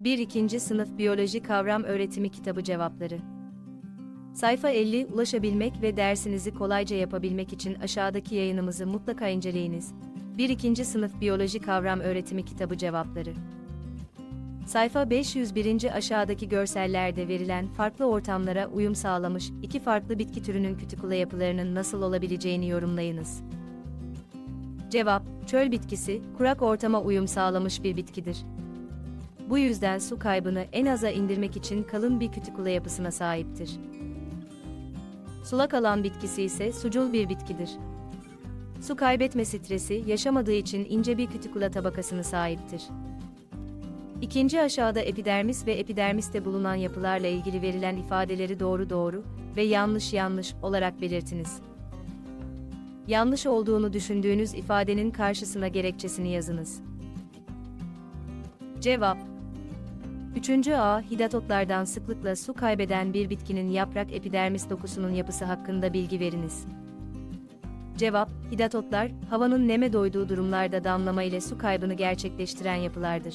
1-2. Sınıf Biyoloji Kavram Öğretimi Kitabı Cevapları. Sayfa 50. Ulaşabilmek ve dersinizi kolayca yapabilmek için aşağıdaki yayınımızı mutlaka inceleyiniz. 1-2. Sınıf Biyoloji Kavram Öğretimi Kitabı Cevapları. Sayfa 501. Aşağıdaki görsellerde verilen farklı ortamlara uyum sağlamış iki farklı bitki türünün kütükula yapılarının nasıl olabileceğini yorumlayınız. Cevap: çöl bitkisi, kurak ortama uyum sağlamış bir bitkidir. Bu yüzden su kaybını en aza indirmek için kalın bir kütükula yapısına sahiptir. Sulak alan bitkisi ise sucul bir bitkidir. Su kaybetme stresi yaşamadığı için ince bir kütükula tabakasına sahiptir. İkinci aşağıda epidermis ve epidermiste bulunan yapılarla ilgili verilen ifadeleri doğru ve yanlış olarak belirtiniz. Yanlış olduğunu düşündüğünüz ifadenin karşısına gerekçesini yazınız. Cevap: 3. A. Hidatotlardan sıklıkla su kaybeden bir bitkinin yaprak epidermis dokusunun yapısı hakkında bilgi veriniz. Cevap: hidatotlar, havanın neme doyduğu durumlarda damlama ile su kaybını gerçekleştiren yapılardır.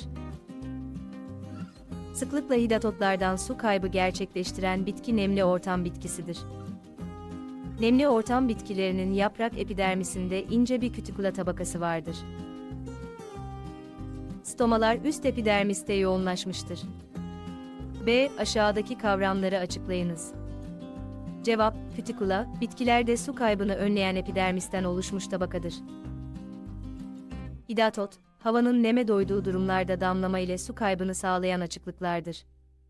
Sıklıkla hidatotlardan su kaybı gerçekleştiren bitki nemli ortam bitkisidir. Nemli ortam bitkilerinin yaprak epidermisinde ince bir kütükula tabakası vardır. Stomalar üst epidermiste yoğunlaşmıştır. B. Aşağıdaki kavramları açıklayınız. Cevap: kütükula, bitkilerde su kaybını önleyen epidermisten oluşmuş tabakadır. Hidatot, havanın neme doyduğu durumlarda damlama ile su kaybını sağlayan açıklıklardır.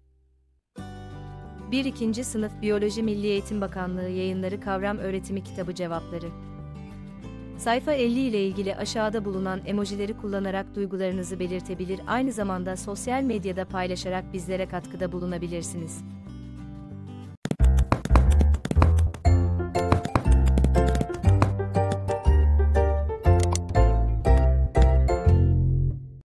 1-2. Sınıf Biyoloji Milli Eğitim Bakanlığı Yayınları Kavram Öğretimi Kitabı Cevapları. Sayfa 50 ile ilgili aşağıda bulunan emojileri kullanarak duygularınızı belirtebilir, aynı zamanda sosyal medyada paylaşarak bizlere katkıda bulunabilirsiniz.